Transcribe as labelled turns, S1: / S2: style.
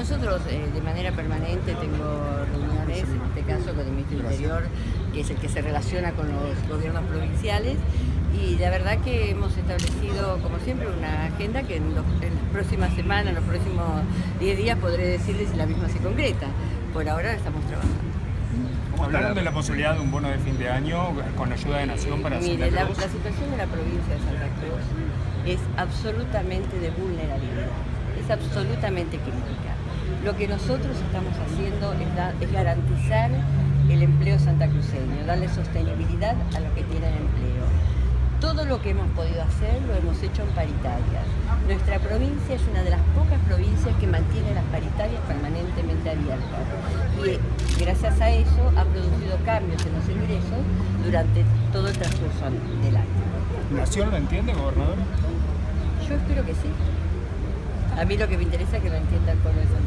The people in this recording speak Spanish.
S1: nosotros de manera permanente tengo reuniones, en este caso con el Ministerio del Interior, que es el que se relaciona con los gobiernos provinciales, y la verdad que hemos establecido, como siempre, una agenda que en las próximas semanas, en los próximos 10 días podré decirles si la misma se concreta. Por ahora estamos trabajando.
S2: ¿Hablaron de la posibilidad de un bono de fin de año con ayuda de Nación para
S1: Mire,
S2: Santa
S1: la
S2: Cruz?
S1: situación de la provincia de Santa Cruz es absolutamente de vulnerabilidad, es absolutamente crítica. Lo que nosotros estamos haciendo es garantizar el empleo santacruceño, darle sostenibilidad a los que tienen empleo. Todo lo que hemos podido hacer lo hemos hecho en paritarias. Nuestra provincia es una de las pocas provincias que mantiene las paritarias permanentemente abiertas y gracias a eso ha producido cambios en los ingresos durante todo el transcurso del año.
S2: ¿Nación lo entiende, gobernador?
S1: Yo espero que sí. A mí lo que me interesa es que lo entienda el pueblo de Santa Cruz.